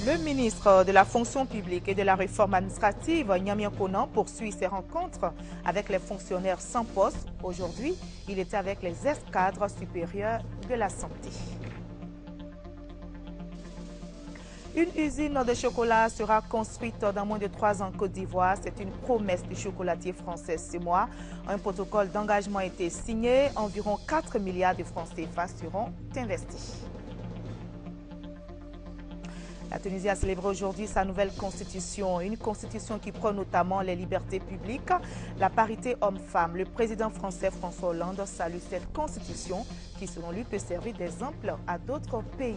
Le ministre de la fonction publique et de la réforme administrative, Nyamien Konan, poursuit ses rencontres avec les fonctionnaires sans poste. Aujourd'hui, il était avec les ex-cadres supérieurs de la santé. Une usine de chocolat sera construite dans moins de 3 ans en Côte d'Ivoire. C'est une promesse du chocolatier français ce mois. Un protocole d'engagement a été signé. Environ 4 milliards de francs CFA seront investis. La Tunisie a célébré aujourd'hui sa nouvelle constitution, une constitution qui prône notamment les libertés publiques, la parité homme-femme. Le président français François Hollande salue cette constitution qui, selon lui, peut servir d'exemple à d'autres pays.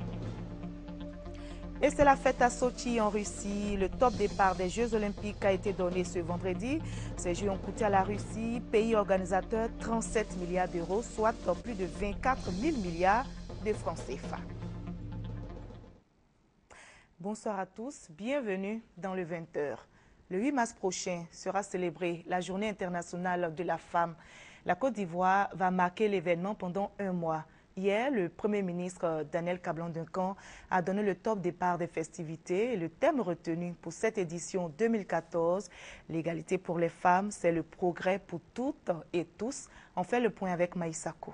Et c'est la fête à Sochi en Russie. Le top départ des Jeux Olympiques a été donné ce vendredi. Ces Jeux ont coûté à la Russie, pays organisateur, 37 milliards d'euros, soit plus de 24 000 milliards de francs CFA. Bonsoir à tous, bienvenue dans le 20h. Le 8 mars prochain sera célébrée la Journée internationale de la femme. La Côte d'Ivoire va marquer l'événement pendant un mois. Hier, le Premier ministre Daniel Kablan-Duncan a donné le top départ des festivités. Et le thème retenu pour cette édition 2014, l'égalité pour les femmes, c'est le progrès pour toutes et tous. On fait le point avec Maïsako.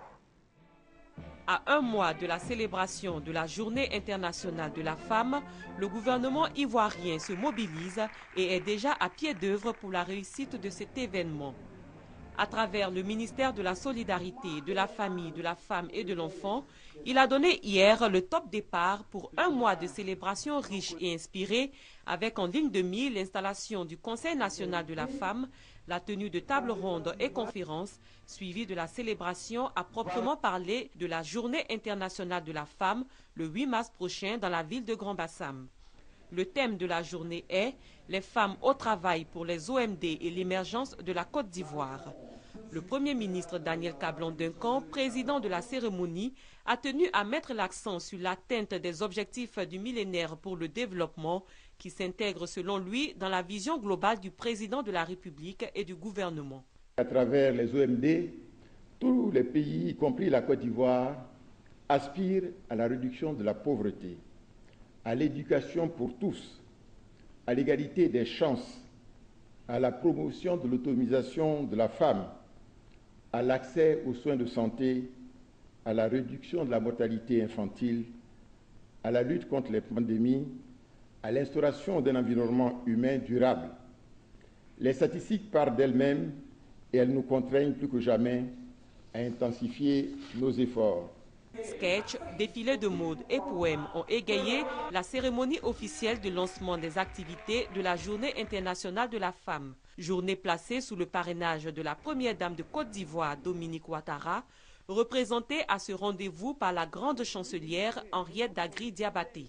À un mois de la célébration de la Journée internationale de la femme, le gouvernement ivoirien se mobilise et est déjà à pied d'œuvre pour la réussite de cet événement. À travers le ministère de la Solidarité, de la Famille, de la Femme et de l'Enfant, il a donné hier le top départ pour un mois de célébration riche et inspirée, avec en ligne de mire l'installation du Conseil national de la femme, la tenue de tables rondes et conférences, suivie de la célébration à proprement parler de la Journée internationale de la femme le 8 mars prochain dans la ville de Grand-Bassam. Le thème de la journée est « Les femmes au travail pour les OMD et l'émergence de la Côte d'Ivoire ». Le Premier ministre Daniel Kablan-Duncan, président de la cérémonie, a tenu à mettre l'accent sur l'atteinte des objectifs du millénaire pour le développement qui s'intègrent selon lui dans la vision globale du président de la République et du gouvernement. À travers les OMD, tous les pays, y compris la Côte d'Ivoire, aspirent à la réduction de la pauvreté, à l'éducation pour tous, à l'égalité des chances, à la promotion de l'autonomisation de la femme, à l'accès aux soins de santé, à la réduction de la mortalité infantile, à la lutte contre les pandémies, à l'instauration d'un environnement humain durable. Les statistiques parlent d'elles-mêmes et elles nous contraignent plus que jamais à intensifier nos efforts. Sketchs, défilés de mode et poèmes ont égayé la cérémonie officielle de lancement des activités de la Journée internationale de la femme. Journée placée sous le parrainage de la première dame de Côte d'Ivoire, Dominique Ouattara, représentée à ce rendez-vous par la grande chancelière Henriette Dagri-Diabaté.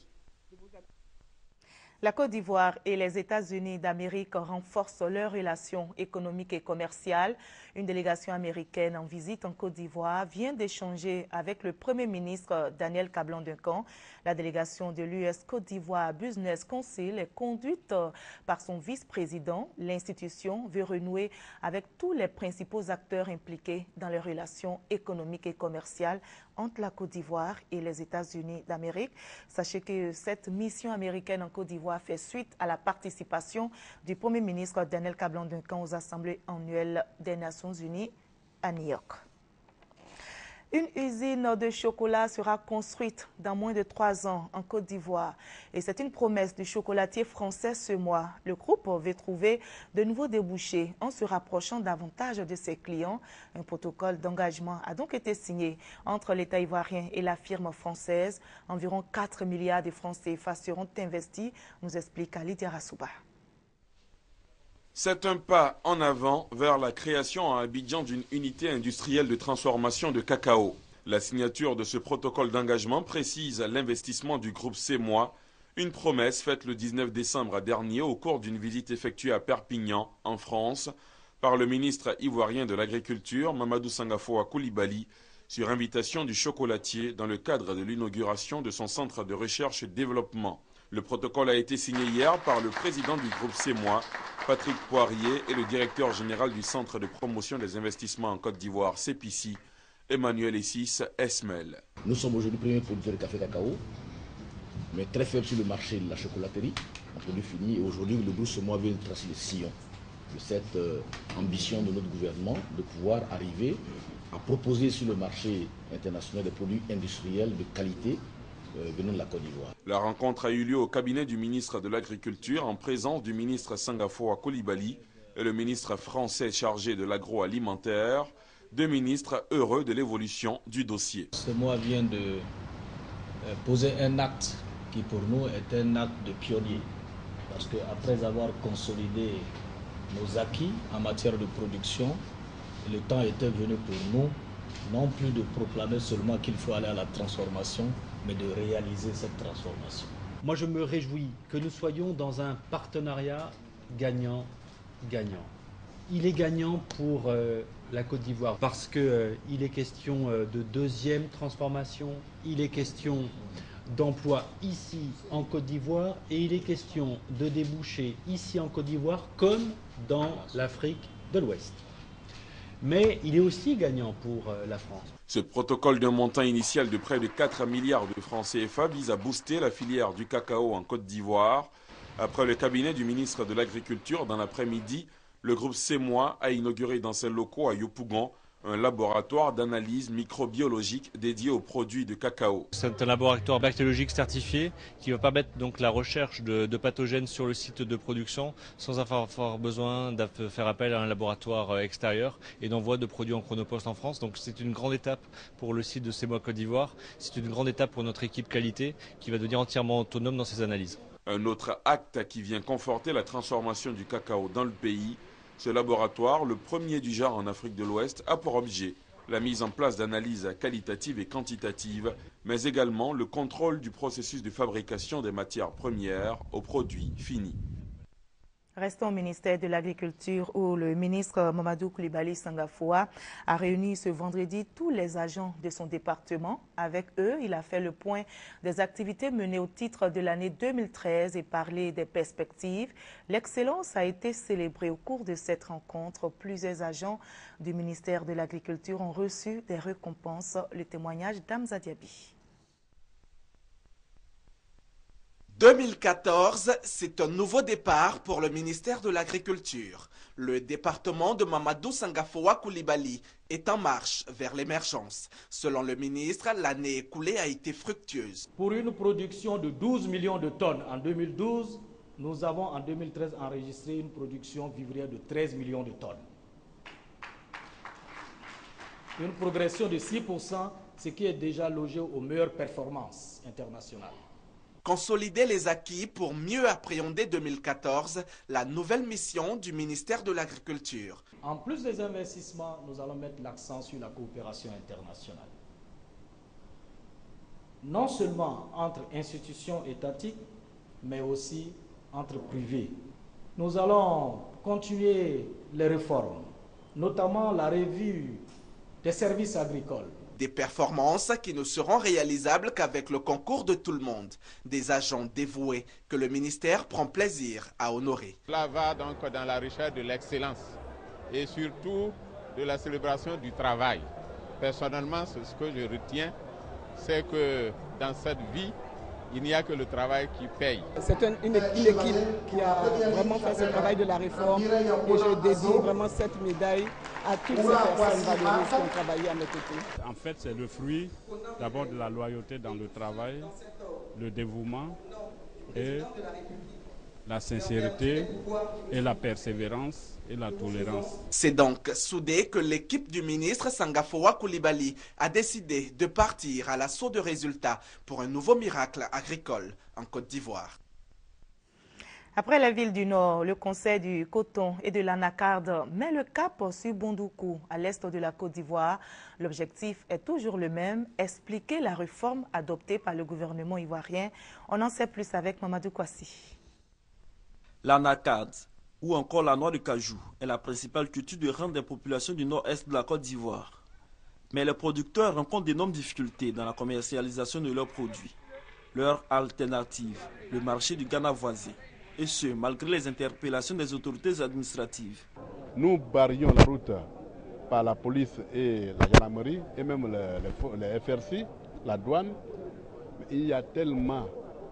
La Côte d'Ivoire et les États-Unis d'Amérique renforcent leurs relations économiques et commerciales. Une délégation américaine en visite en Côte d'Ivoire vient d'échanger avec le Premier ministre Daniel Kablan-Duncan. La délégation de l'US Côte d'Ivoire Business Council est conduite par son vice-président. L'institution veut renouer avec tous les principaux acteurs impliqués dans les relations économiques et commerciales entre la Côte d'Ivoire et les États-Unis d'Amérique. Sachez que cette mission américaine en Côte d'Ivoire fait suite à la participation du Premier ministre Daniel Kablan-Duncan aux assemblées annuelles des Nations Unies à New York. Une usine de chocolat sera construite dans moins de 3 ans en Côte d'Ivoire. Et c'est une promesse du chocolatier français ce mois. Le groupe veut trouver de nouveaux débouchés en se rapprochant davantage de ses clients. Un protocole d'engagement a donc été signé entre l'État ivoirien et la firme française. Environ 4 milliards de francs CFA seront investis, nous explique Lydia Rassouba. C'est un pas en avant vers la création à Abidjan d'une unité industrielle de transformation de cacao. La signature de ce protocole d'engagement précise l'investissement du groupe CEMOA, une promesse faite le 19 décembre dernier au cours d'une visite effectuée à Perpignan, en France, par le ministre ivoirien de l'Agriculture, Mamadou Sangafoa Koulibaly, sur invitation du chocolatier dans le cadre de l'inauguration de son centre de recherche et développement. Le protocole a été signé hier par le président du groupe CEMOA, Patrick Poirier, et le directeur général du Centre de promotion des investissements en Côte d'Ivoire, Emmanuel Essis Esmel. Nous sommes aujourd'hui premiers producteurs de café cacao. mais très faible sur le marché de la chocolaterie, un produit fini. Et aujourd'hui, le groupe Semois vient de tracer le sillon de cette ambition de notre gouvernement de pouvoir arriver à proposer sur le marché international des produits industriels de qualité venant de la Côte d'Ivoire. La rencontre a eu lieu au cabinet du ministre de l'Agriculture en présence du ministre Sangafoa Coulibaly et le ministre français chargé de l'agroalimentaire, deux ministres heureux de l'évolution du dossier. Semois vient de poser un acte qui pour nous est un acte de pionnier. Parce qu'après avoir consolidé nos acquis en matière de production, le temps était venu pour nous non plus de proclamer seulement qu'il faut aller à la transformation, mais de réaliser cette transformation. Moi, je me réjouis que nous soyons dans un partenariat gagnant-gagnant. Il est gagnant pour la Côte d'Ivoire parce qu'il est question de deuxième transformation, il est question d'emploi ici en Côte d'Ivoire et il est question de débouchés ici en Côte d'Ivoire comme dans l'Afrique de l'Ouest. Mais il est aussi gagnant pour la France. Ce protocole d'un montant initial de près de 4 milliards de francs CFA vise à booster la filière du cacao en Côte d'Ivoire. Après le cabinet du ministre de l'Agriculture, dans l'après-midi, le groupe Semois a inauguré dans ses locaux à Yopougon un laboratoire d'analyse microbiologique dédié aux produits de cacao. C'est un laboratoire bactériologique certifié qui va permettre donc la recherche de pathogènes sur le site de production sans avoir besoin de faire appel à un laboratoire extérieur et d'envoi de produits en chronopost en France. Donc c'est une grande étape pour le site de Semois Côte d'Ivoire. C'est une grande étape pour notre équipe qualité qui va devenir entièrement autonome dans ses analyses. Un autre acte qui vient conforter la transformation du cacao dans le pays. Ce laboratoire, le premier du genre en Afrique de l'Ouest, a pour objet la mise en place d'analyses qualitatives et quantitatives, mais également le contrôle du processus de fabrication des matières premières aux produits finis. Restons au ministère de l'Agriculture où le ministre Mamadou Coulibaly Sangafoa a réuni ce vendredi tous les agents de son département. Avec eux, il a fait le point des activités menées au titre de l'année 2013 et parlé des perspectives. L'excellence a été célébrée au cours de cette rencontre. Plusieurs agents du ministère de l'Agriculture ont reçu des récompenses. Le témoignage d'Amza Diaby. 2014, c'est un nouveau départ pour le ministère de l'Agriculture. Le département de Mamadou Sangafoa Coulibaly est en marche vers l'émergence. Selon le ministre, l'année écoulée a été fructueuse. Pour une production de 12 millions de tonnes en 2012, nous avons en 2013 enregistré une production vivrière de 13 millions de tonnes. Une progression de 6%, ce qui est déjà logé aux meilleures performances internationales. Consolider les acquis pour mieux appréhender 2014, la nouvelle mission du ministère de l'Agriculture. En plus des investissements, nous allons mettre l'accent sur la coopération internationale. Non seulement entre institutions étatiques, mais aussi entre privés. Nous allons continuer les réformes, notamment la revue des services agricoles. Des performances qui ne seront réalisables qu'avec le concours de tout le monde. Des agents dévoués que le ministère prend plaisir à honorer. Cela va donc dans la recherche de l'excellence et surtout de la célébration du travail. Personnellement, ce que je retiens, c'est que dans cette vie, il n'y a que le travail qui paye. C'est une équipe qui a vraiment fait ce travail de la réforme et je dédie vraiment cette médaille à toutes ces personnes valeureuses qui ont travaillé à mes côtés. En fait, c'est le fruit d'abord de la loyauté dans le travail, le dévouement et la sincérité et la persévérance et la tolérance. C'est donc soudé que l'équipe du ministre Sangafoa Coulibaly a décidé de partir à l'assaut de résultats pour un nouveau miracle agricole en Côte d'Ivoire. Après la ville du Nord, le Conseil du coton et de l'anacarde met le cap sur Bondoukou, à l'est de la Côte d'Ivoire. L'objectif est toujours le même, expliquer la réforme adoptée par le gouvernement ivoirien. On en sait plus avec Mamadou Kwasi. L'anacarde, ou encore la noix de cajou, est la principale culture de rente des populations du nord-est de la Côte d'Ivoire. Mais les producteurs rencontrent d'énormes difficultés dans la commercialisation de leurs produits. Leur alternative, le marché du Ghana voisin. Et ce, malgré les interpellations des autorités administratives. Nous barrions la route par la police et la gendarmerie, et même les FRC, la douane. Il y a tellement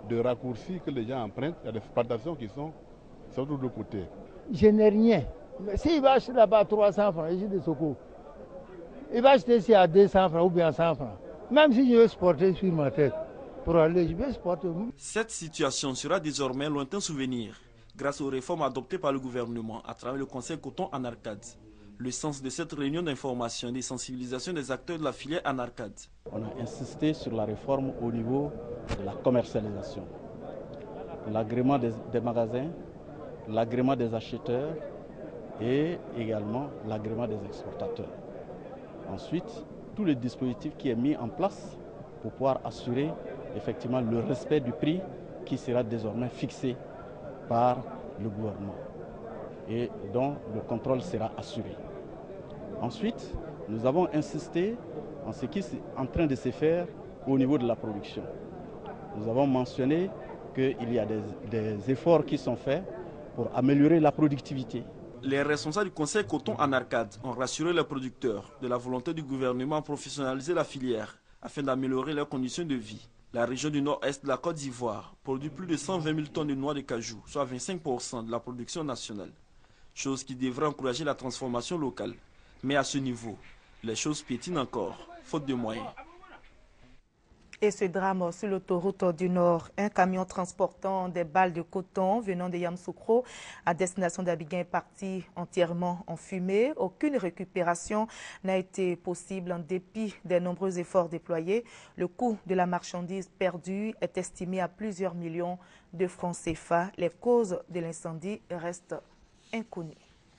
de raccourcis que les gens empruntent. Il y a des plantations qui sont sur tous les côtés. Je n'ai rien. Mais s'il va acheter là-bas 300 francs, ici de Soko, il va acheter ici à 200 francs ou bien 100 francs. Même si je veux sporter sur ma tête, pour aller, je vais sporter. Cette situation sera désormais lointain souvenir grâce aux réformes adoptées par le gouvernement à travers le Conseil Coton en Arcade. Le sens de cette réunion d'information et de sensibilisation des acteurs de la filière en Arcade. On a insisté sur la réforme au niveau de la commercialisation. L'agrément des magasins, l'agrément des acheteurs et également l'agrément des exportateurs. Ensuite, tout le dispositif qui est mis en place pour pouvoir assurer effectivement le respect du prix qui sera désormais fixé par le gouvernement et dont le contrôle sera assuré. Ensuite, nous avons insisté en ce qui est en train de se faire au niveau de la production. Nous avons mentionné qu'il y a des efforts qui sont faits pour améliorer la productivité. Les responsables du Conseil Coton en Arcade ont rassuré les producteurs de la volonté du gouvernement à professionnaliser la filière afin d'améliorer leurs conditions de vie. La région du nord-est de la Côte d'Ivoire produit plus de 120 000 tonnes de noix de cajou, soit 25% de la production nationale. Chose qui devrait encourager la transformation locale. Mais à ce niveau, les choses piétinent encore, faute de moyens. Et ce drame sur l'autoroute du Nord, un camion transportant des balles de coton venant de Yamoussoukro à destination d'Abidjan est parti entièrement en fumée. Aucune récupération n'a été possible en dépit des nombreux efforts déployés. Le coût de la marchandise perdue est estimé à plusieurs millions de francs CFA. Les causes de l'incendie restent inconnues.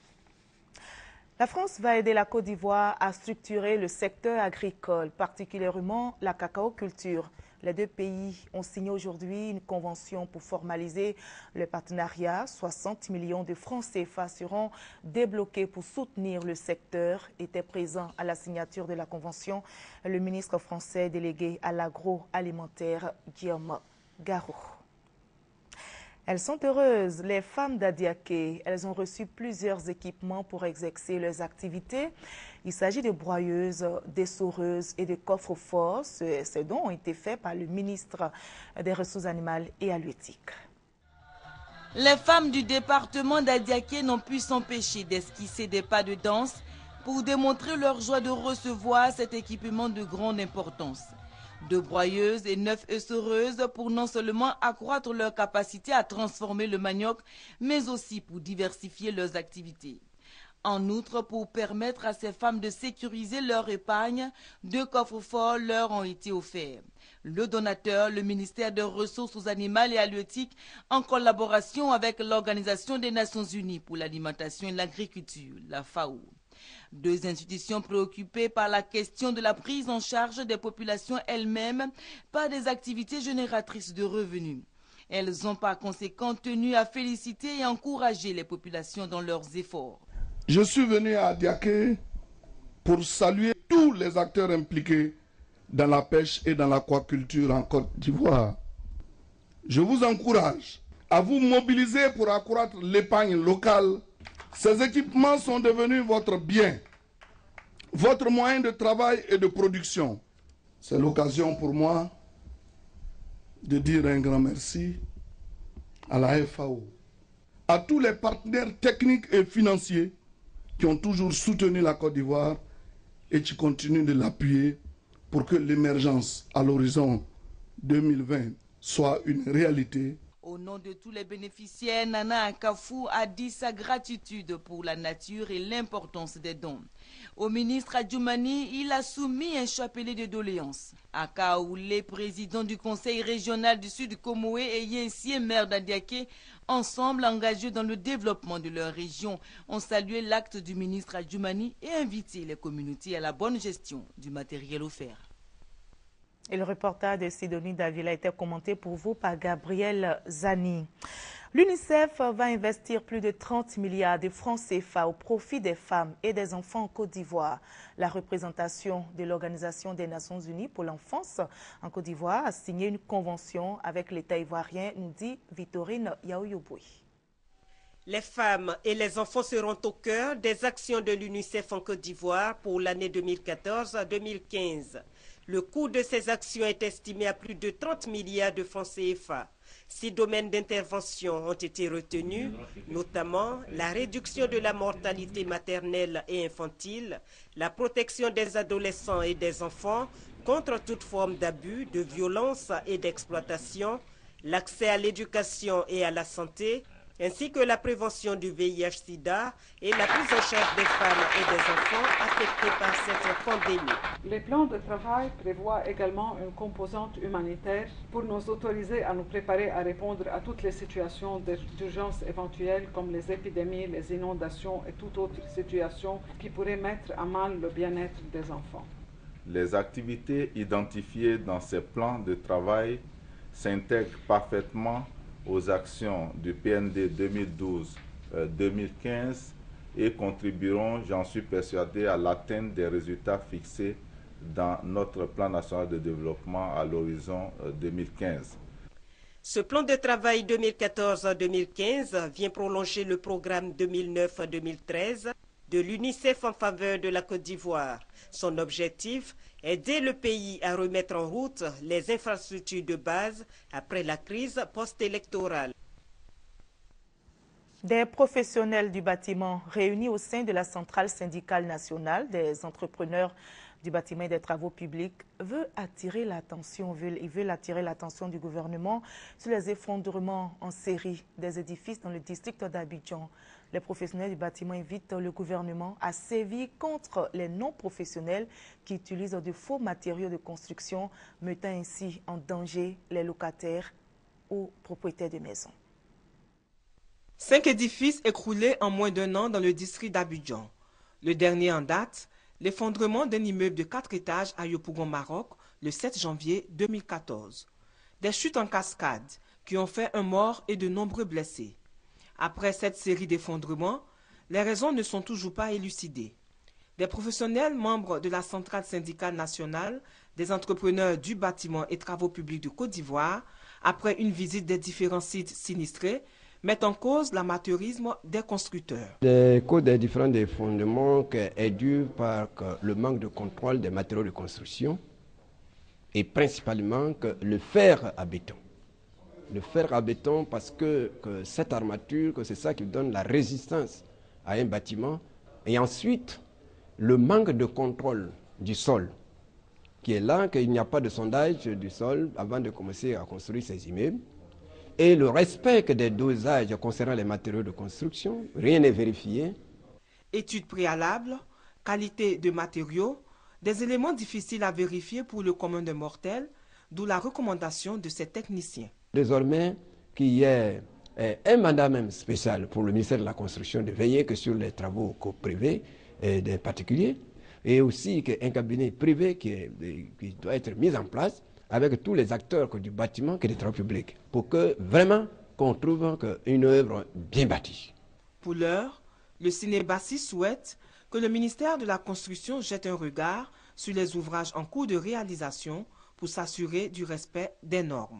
La France va aider la Côte d'Ivoire à structurer le secteur agricole, particulièrement la cacao-culture. Les deux pays ont signé aujourd'hui une convention pour formaliser le partenariat. 60 millions de francs CFA seront débloqués pour soutenir le secteur. Était présent à la signature de la convention le ministre français délégué à l'agroalimentaire, Guillaume Garot. Elles sont heureuses, les femmes d'Adiaké. Elles ont reçu plusieurs équipements pour exercer leurs activités. Il s'agit de broyeuses, d'essoreuses et de coffres-forts. Ces dons ont été faits par le ministre des Ressources animales et halieutiques. Les femmes du département d'Adiaké n'ont pu s'empêcher d'esquisser des pas de danse pour démontrer leur joie de recevoir cet équipement de grande importance. 2 broyeuses et 9 essoreuses pour non seulement accroître leur capacité à transformer le manioc, mais aussi pour diversifier leurs activités. En outre, pour permettre à ces femmes de sécuriser leur épargne, 2 coffres-forts leur ont été offerts. Le donateur, le ministère des Ressources animales et halieutiques, en collaboration avec l'Organisation des Nations Unies pour l'alimentation et l'agriculture, la FAO. 2 institutions préoccupées par la question de la prise en charge des populations elles-mêmes par des activités génératrices de revenus. Elles ont par conséquent tenu à féliciter et encourager les populations dans leurs efforts. Je suis venu à Adiaké pour saluer tous les acteurs impliqués dans la pêche et dans l'aquaculture en Côte d'Ivoire. Je vous encourage à vous mobiliser pour accroître l'épargne locale. Ces équipements sont devenus votre bien, votre moyen de travail et de production. C'est l'occasion pour moi de dire un grand merci à la FAO, à tous les partenaires techniques et financiers qui ont toujours soutenu la Côte d'Ivoire et qui continuent de l'appuyer pour que l'émergence à l'horizon 2020 soit une réalité. Au nom de tous les bénéficiaires, Nana Akafou a dit sa gratitude pour la nature et l'importance des dons. Au ministre Adjoumani, il a soumis un chapelet de doléances. Akaoulé, président du conseil régional du Sud Comoé et Yensié, maire d'Adiaké, ensemble engagés dans le développement de leur région, ont salué l'acte du ministre Adjoumani et invité les communautés à la bonne gestion du matériel offert. Et le reportage de Sidonie Davila a été commenté pour vous par Gabriel Zani. L'UNICEF va investir plus de 30 milliards de francs CFA au profit des femmes et des enfants en Côte d'Ivoire. La représentation de l'Organisation des Nations Unies pour l'enfance en Côte d'Ivoire a signé une convention avec l'État ivoirien, nous dit Victorine Yaouyouboui. Les femmes et les enfants seront au cœur des actions de l'UNICEF en Côte d'Ivoire pour l'année 2014-2015. Le coût de ces actions est estimé à plus de 30 milliards de francs CFA. 6 domaines d'intervention ont été retenus, notamment la réduction de la mortalité maternelle et infantile, la protection des adolescents et des enfants contre toute forme d'abus, de violence et d'exploitation, l'accès à l'éducation et à la santé, ainsi que la prévention du VIH-Sida et la prise en charge des femmes et des enfants affectés par cette pandémie. Les plans de travail prévoient également une composante humanitaire pour nous autoriser à nous préparer à répondre à toutes les situations d'urgence éventuelles comme les épidémies, les inondations et toute autre situation qui pourrait mettre à mal le bien-être des enfants. Les activités identifiées dans ces plans de travail s'intègrent parfaitement aux actions du PND 2012-2015 et contribueront, j'en suis persuadé, à l'atteinte des résultats fixés dans notre plan national de développement à l'horizon 2015. Ce plan de travail 2014-2015 vient prolonger le programme 2009-2013 de l'UNICEF en faveur de la Côte d'Ivoire. Son objectif, aider le pays à remettre en route les infrastructures de base après la crise post-électorale. Des professionnels du bâtiment réunis au sein de la centrale syndicale nationale des entrepreneurs du bâtiment et des travaux publics veulent attirer l'attention du gouvernement sur les effondrements en série des édifices dans le district d'Abidjan. Les professionnels du bâtiment invitent le gouvernement à sévir contre les non-professionnels qui utilisent de faux matériaux de construction, mettant ainsi en danger les locataires ou propriétaires de maisons. 5 édifices écroulés en moins d'1 an dans le district d'Abidjan. Le dernier en date, l'effondrement d'un immeuble de 4 étages à Yopougon, Maroc, le 7 janvier 2014. Des chutes en cascade qui ont fait un mort et de nombreux blessés. Après cette série d'effondrements, les raisons ne sont toujours pas élucidées. Des professionnels membres de la centrale syndicale nationale des entrepreneurs du bâtiment et travaux publics de Côte d'Ivoire, après une visite des différents sites sinistrés, mettent en cause l'amateurisme des constructeurs. Les causes des différents effondrements est due par le manque de contrôle des matériaux de construction et principalement le fer à béton. Le fer à béton parce que cette armature, c'est ça qui donne la résistance à un bâtiment. Et ensuite, le manque de contrôle du sol qui est là, qu'il n'y a pas de sondage du sol avant de commencer à construire ces immeubles. Et le respect des dosages concernant les matériaux de construction, rien n'est vérifié. Études préalables, qualité de matériaux, des éléments difficiles à vérifier pour le commun des mortels, d'où la recommandation de ces techniciens. Désormais, qu'il y ait un mandat même spécial pour le ministère de la Construction de veiller que sur les travaux privés et des particuliers, et aussi qu'un cabinet privé qui doit être mis en place avec tous les acteurs du bâtiment et des travaux publics, pour que vraiment qu'on trouve une œuvre bien bâtie. Pour l'heure, le Cinébassi souhaite que le ministère de la Construction jette un regard sur les ouvrages en cours de réalisation pour s'assurer du respect des normes.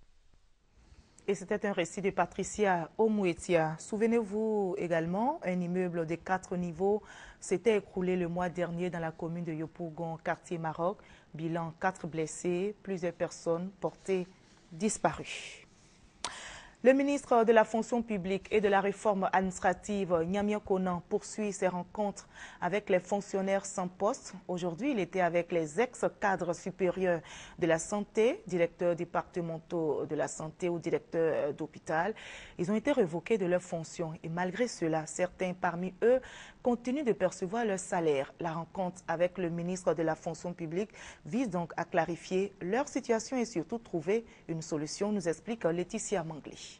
Et c'était un récit de Patricia Omouetia. Souvenez-vous également, un immeuble de 4 niveaux s'était écroulé le mois dernier dans la commune de Yopougon, quartier Maroc. Bilan 4 blessés, plusieurs personnes portées disparues. Le ministre de la Fonction publique et de la réforme administrative, Nyamia Konan, poursuit ses rencontres avec les fonctionnaires sans poste. Aujourd'hui, il était avec les ex-cadres supérieurs de la santé, directeurs départementaux de la santé ou directeurs d'hôpital. Ils ont été révoqués de leurs fonctions et malgré cela, certains parmi eux continuent de percevoir leur salaire. La rencontre avec le ministre de la Fonction publique vise donc à clarifier leur situation et surtout trouver une solution, nous explique Laetitia Mangli.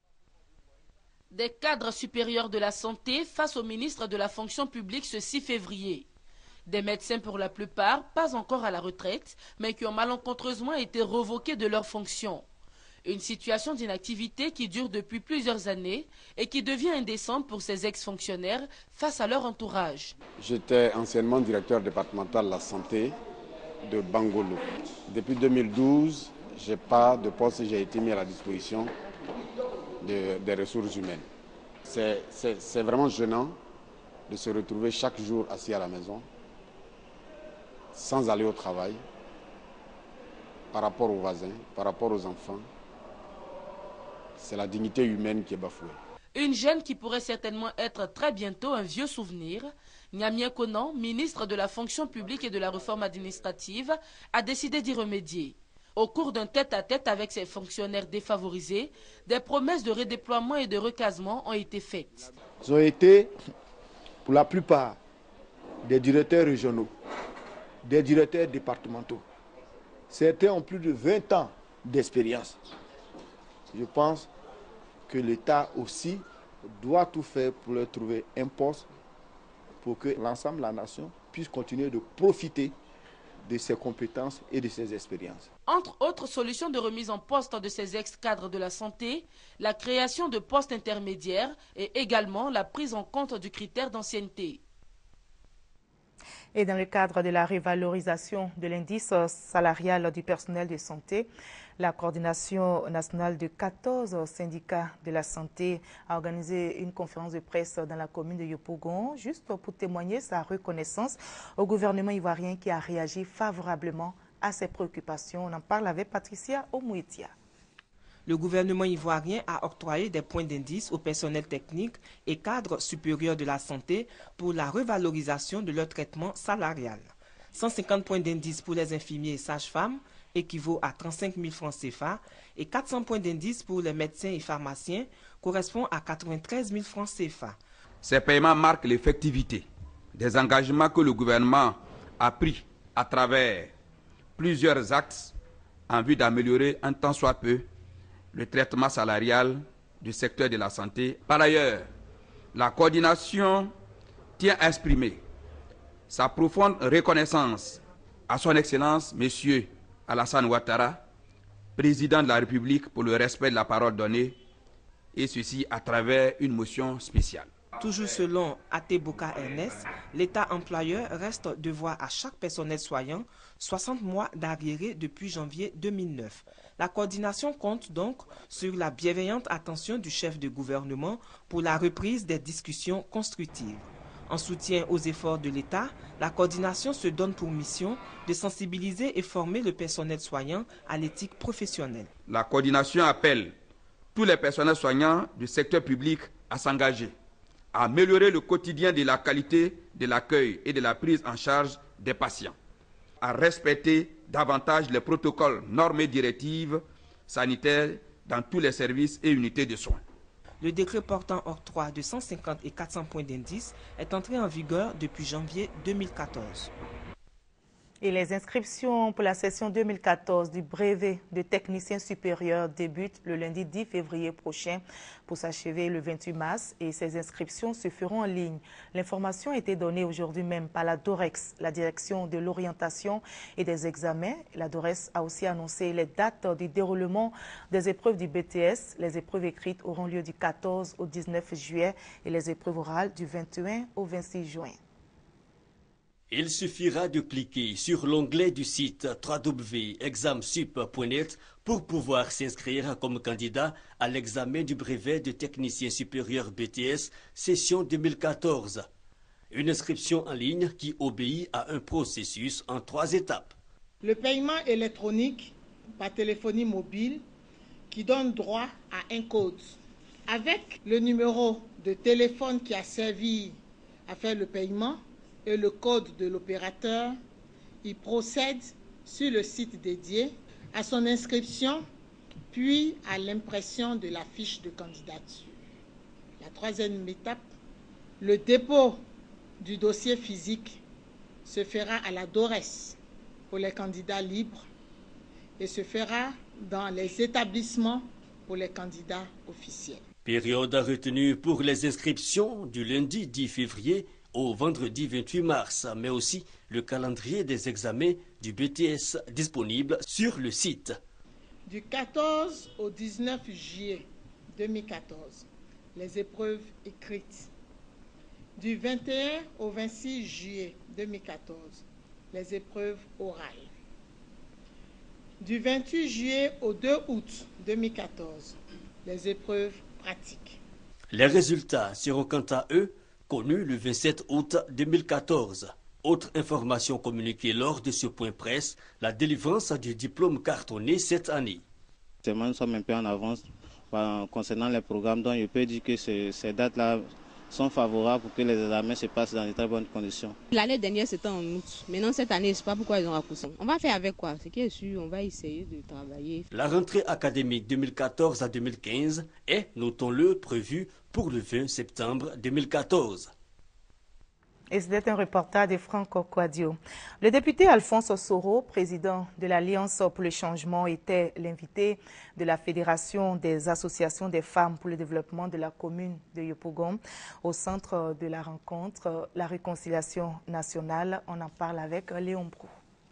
Des cadres supérieurs de la santé face au ministre de la Fonction publique ce 6 février. Des médecins pour la plupart, pas encore à la retraite, mais qui ont malencontreusement été révoqués de leurs fonctions. Une situation d'inactivité qui dure depuis plusieurs années et qui devient indécente pour ces ex-fonctionnaires face à leur entourage. J'étais anciennement directeur départemental de la santé de Bangolo. Depuis 2012, je n'ai pas de poste et j'ai été mis à la disposition des ressources humaines. C'est vraiment gênant de se retrouver chaque jour assis à la maison, sans aller au travail, par rapport aux voisins, par rapport aux enfants. C'est la dignité humaine qui est bafouée. Une gêne qui pourrait certainement être très bientôt un vieux souvenir. Nyamien Konan, ministre de la fonction publique et de la réforme administrative, a décidé d'y remédier. Au cours d'un tête-à-tête avec ses fonctionnaires défavorisés, des promesses de redéploiement et de recasement ont été faites. Ils ont été, pour la plupart, des directeurs régionaux, des directeurs départementaux. Certains ont plus de 20 ans d'expérience. Je pense que l'État aussi doit tout faire pour leur trouver un poste pour que l'ensemble de la nation puisse continuer de profiter de ses compétences et de ses expériences. Entre autres solutions de remise en poste de ces ex-cadres de la santé, la création de postes intermédiaires et également la prise en compte du critère d'ancienneté. Et dans le cadre de la révalorisation de l'indice salarial du personnel de santé, la coordination nationale de 14 syndicats de la santé a organisé une conférence de presse dans la commune de Yopougon, juste pour témoigner sa reconnaissance au gouvernement ivoirien qui a réagi favorablement à ses préoccupations. On en parle avec Patricia Omouetia. Le gouvernement ivoirien a octroyé des points d'indice au personnel technique et cadres supérieurs de la santé pour la revalorisation de leur traitement salarial. 150 points d'indice pour les infirmiers et sages-femmes équivaut à 35 000 francs CFA et 400 points d'indice pour les médecins et pharmaciens correspond à 93 000 francs CFA. Ces paiements marquent l'effectivité des engagements que le gouvernement a pris à travers plusieurs axes en vue d'améliorer un tant soit peu le traitement salarial du secteur de la santé. Par ailleurs, la coordination tient à exprimer sa profonde reconnaissance à son Excellence, M. Alassane Ouattara, président de la République, pour le respect de la parole donnée, et ceci à travers une motion spéciale. Toujours selon Atebouka Ernest, l'État employeur reste devoir à chaque personnel soignant 60 mois d'arriéré depuis janvier 2009. La coordination compte donc sur la bienveillante attention du chef de gouvernement pour la reprise des discussions constructives. En soutien aux efforts de l'État, la coordination se donne pour mission de sensibiliser et former le personnel soignant à l'éthique professionnelle. La coordination appelle tous les personnels soignants du secteur public à s'engager, à améliorer le quotidien de la qualité de l'accueil et de la prise en charge des patients, à respecter davantage les protocoles, normes et directives sanitaires dans tous les services et unités de soins. Le décret portant octroi de 150 et 400 points d'indice est entré en vigueur depuis janvier 2014. Et les inscriptions pour la session 2014 du brevet de technicien supérieur débutent le lundi 10 février prochain pour s'achever le 28 mars et ces inscriptions se feront en ligne. L'information a été donnée aujourd'hui même par la DOREX, la direction de l'orientation et des examens. La DOREX a aussi annoncé les dates du déroulement des épreuves du BTS. Les épreuves écrites auront lieu du 14 au 19 juillet et les épreuves orales du 21 au 26 juin. Il suffira de cliquer sur l'onglet du site www.examsup.net pour pouvoir s'inscrire comme candidat à l'examen du brevet de technicien supérieur BTS session 2014. Une inscription en ligne qui obéit à un processus en 3 étapes. Le paiement électronique par téléphonie mobile qui donne droit à un code. Avec le numéro de téléphone qui a servi à faire le paiement, et le code de l'opérateur, il procède sur le site dédié à son inscription, puis à l'impression de la fiche de candidature. La 3e étape, le dépôt du dossier physique se fera à la DORES pour les candidats libres et se fera dans les établissements pour les candidats officiels. Période retenue pour les inscriptions du lundi 10 février au vendredi 28 mars, mais aussi le calendrier des examens du BTS disponible sur le site. Du 14 au 19 juillet 2014, les épreuves écrites. Du 21 au 26 juillet 2014, les épreuves orales. Du 28 juillet au 2 août 2014, les épreuves pratiques. Les résultats seront quant à eux connus le 27 août 2014. Autre information communiquée lors de ce point presse, la délivrance du diplôme cartonné cette année. Nous sommes un peu en avance concernant les programmes, donc je peux dire que ces dates-là sont favorables pour que les examens se passent dans de très bonnes conditions. L'année dernière, c'était en août. Maintenant, cette année, je ne sais pas pourquoi ils ont raccourci. On va faire avec quoi? Ce qui est sûr, on va essayer de travailler. La rentrée académique 2014 à 2015 est, notons-le, prévue pour le 20 septembre 2014. Et c'était un reportage de Franco Quadio. Le député Alphonse Soro, président de l'Alliance pour le changement, était l'invité de la Fédération des associations des femmes pour le développement de la commune de Yopougon. Au centre de la rencontre, la réconciliation nationale. On en parle avec Léon Brou.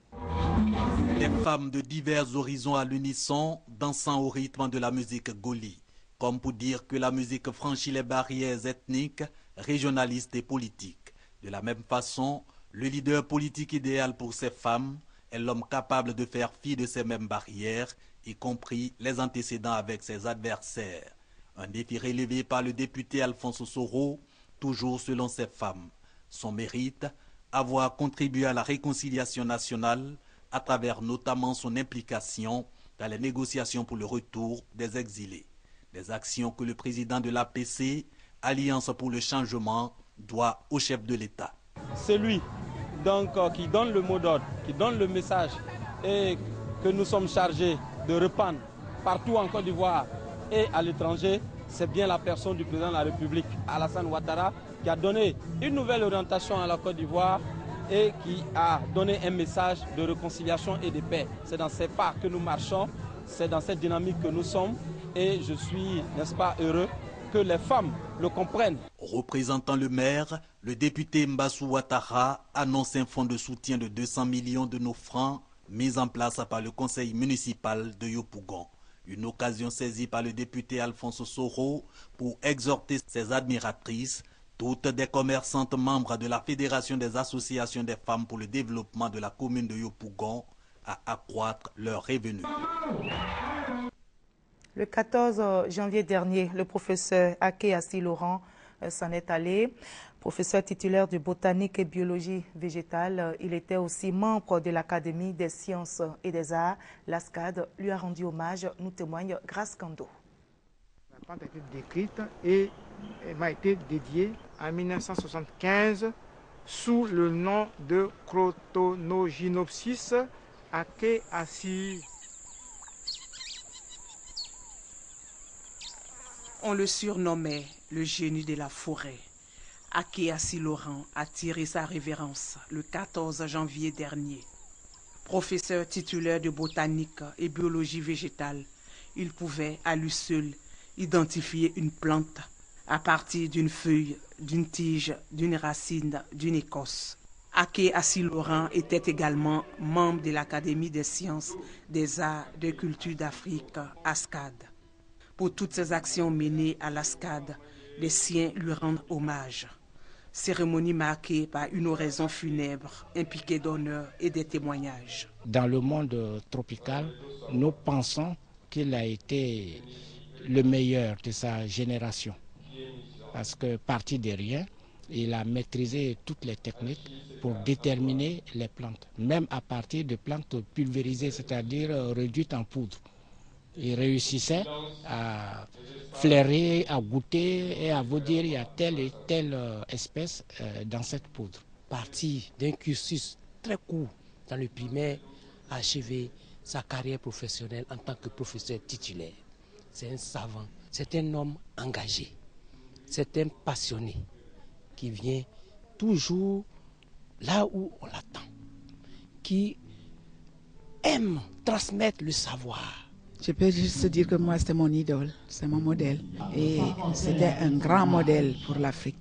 Des femmes de divers horizons à l'unisson, dansant au rythme de la musique Goli. Comme pour dire que la musique franchit les barrières ethniques, régionalistes et politiques. De la même façon, le leader politique idéal pour ces femmes est l'homme capable de faire fi de ces mêmes barrières, y compris les antécédents avec ses adversaires. Un défi relevé par le député Alphonse Soro, toujours selon ces femmes. Son mérite, avoir contribué à la réconciliation nationale à travers notamment son implication dans les négociations pour le retour des exilés. Des actions que le président de l'APC, Alliance pour le changement, doit au chef de l'État. Celui donc, qui donne le mot d'ordre, qui donne le message et que nous sommes chargés de répandre partout en Côte d'Ivoire et à l'étranger, c'est bien la personne du président de la République, Alassane Ouattara, qui a donné une nouvelle orientation à la Côte d'Ivoire et qui a donné un message de réconciliation et de paix. C'est dans ces pas que nous marchons, c'est dans cette dynamique que nous sommes et je suis, n'est-ce pas, heureux que les femmes le comprennent. Représentant le maire, le député Mbassou Ouattara annonce un fonds de soutien de 200 millions de nos francs mis en place par le conseil municipal de Yopougon. Une occasion saisie par le député Alphonse Soro pour exhorter ses admiratrices, toutes des commerçantes membres de la Fédération des associations des femmes pour le développement de la commune de Yopougon, à accroître leurs revenus. Le 14 janvier dernier, le professeur Ake Assi Laurent s'en est allé. Professeur titulaire de botanique et biologie végétale, il était aussi membre de l'Académie des sciences et des arts. L'ASCAD lui a rendu hommage, nous témoigne Grace Kando. La plante a été décrite et m'a été dédiée en 1975 sous le nom de Crotonogynopsis Ake Assi. On le surnommait le génie de la forêt. Ake Assi Laurent a tiré sa révérence le 14 janvier dernier. Professeur titulaire de botanique et biologie végétale, il pouvait à lui seul identifier une plante à partir d'une feuille, d'une tige, d'une racine, d'une écorce. Ake Assi Laurent était également membre de l'Académie des sciences, des arts, des cultures d'Afrique, ASCAD. Pour toutes ces actions menées à l'ASCAD, les siens lui rendent hommage. Cérémonie marquée par une oraison funèbre, impliquée d'honneur et des témoignages. Dans le monde tropical, nous pensons qu'il a été le meilleur de sa génération. Parce que parti de rien, il a maîtrisé toutes les techniques pour déterminer les plantes, même à partir de plantes pulvérisées, c'est-à-dire réduites en poudre. Il réussissait à flairer, à goûter et à vous dire il y a telle et telle espèce dans cette poudre. Parti d'un cursus très court dans le primaire, a achevé sa carrière professionnelle en tant que professeur titulaire. C'est un savant, c'est un homme engagé, c'est un passionné qui vient toujours là où on l'attend, qui aime transmettre le savoir. Je peux juste dire que moi, c'était mon idole, c'est mon modèle. Et c'était un grand modèle pour l'Afrique.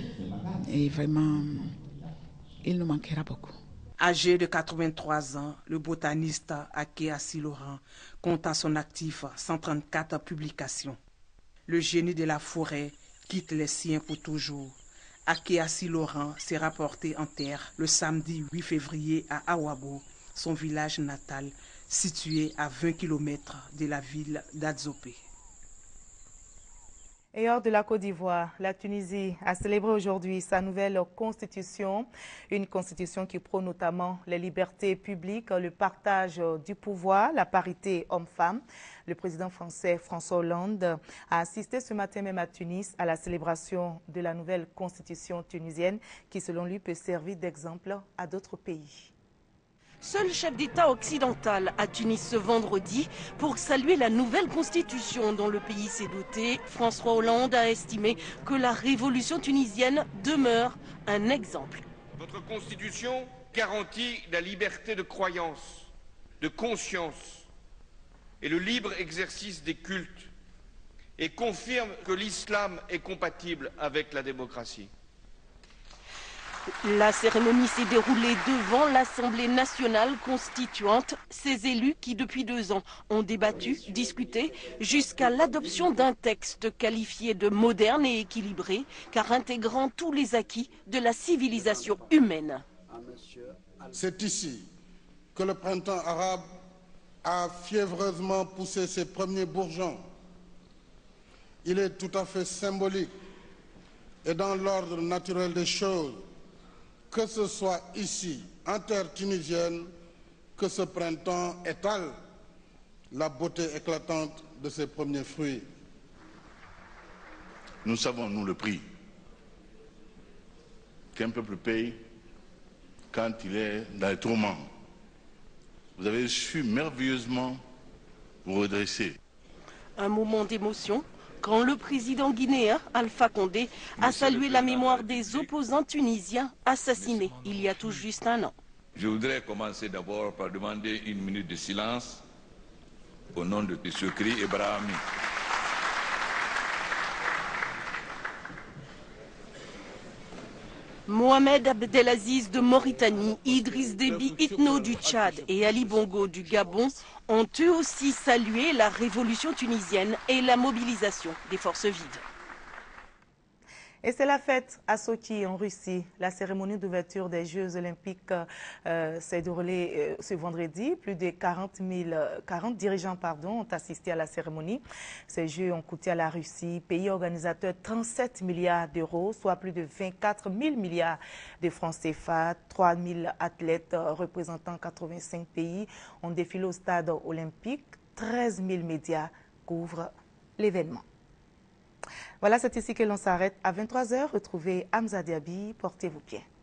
Et vraiment, il nous manquera beaucoup. Âgé de 83 ans, le botaniste Ake Assi Laurent compte à son actif 134 publications. Le génie de la forêt quitte les siens pour toujours. Ake Assi Laurent s'est rapporté en terre le samedi 8 février à Awabo, son village natal, situé à 20 km de la ville d'Adzopé. Et hors de la Côte d'Ivoire, la Tunisie a célébré aujourd'hui sa nouvelle constitution, une constitution qui prône notamment les libertés publiques, le partage du pouvoir, la parité homme-femme. Le président français François Hollande a assisté ce matin même à Tunis à la célébration de la nouvelle constitution tunisienne qui, selon lui, peut servir d'exemple à d'autres pays. Seul chef d'État occidental à Tunis ce vendredi pour saluer la nouvelle constitution dont le pays s'est doté, François Hollande a estimé que la révolution tunisienne demeure un exemple. Votre constitution garantit la liberté de croyance, de conscience et le libre exercice des cultes et confirme que l'islam est compatible avec la démocratie. La cérémonie s'est déroulée devant l'Assemblée nationale constituante. Ces élus qui, depuis 2 ans, ont débattu, discuté, jusqu'à l'adoption d'un texte qualifié de moderne et équilibré, car intégrant tous les acquis de la civilisation humaine. C'est ici que le printemps arabe a fiévreusement poussé ses premiers bourgeons. Il est tout à fait symbolique et dans l'ordre naturel des choses que ce soit ici, en terre tunisienne, que ce printemps étale la beauté éclatante de ses premiers fruits. Nous savons, nous, le prix qu'un peuple paye quand il est dans les tourments. Vous avez su merveilleusement vous redresser. Un moment d'émotion quand le président guinéen Alpha Condé a salué la mémoire des opposants tunisiens assassinés il y a tout juste 1 an. Je voudrais commencer d'abord par demander 1 minute de silence au nom de Tshisekedi et Brahimi. Mohamed Abdelaziz de Mauritanie, Idriss Déby Itno du Tchad et Ali Bongo du Gabon ont eux aussi salué la révolution tunisienne et la mobilisation des forces vives. Et c'est la fête à Sochi, en Russie. La cérémonie d'ouverture des Jeux olympiques s'est déroulée ce vendredi. Plus de 40 dirigeants ont assisté à la cérémonie. Ces Jeux ont coûté à la Russie, pays organisateur, 37 milliards d'euros, soit plus de 24 000 milliards de francs CFA. 3 000 athlètes représentant 85 pays ont défilé au stade olympique. 13 000 médias couvrent l'événement. Voilà, c'est ici que l'on s'arrête. À 23h, retrouvez Hamza Diaby. Portez-vous bien.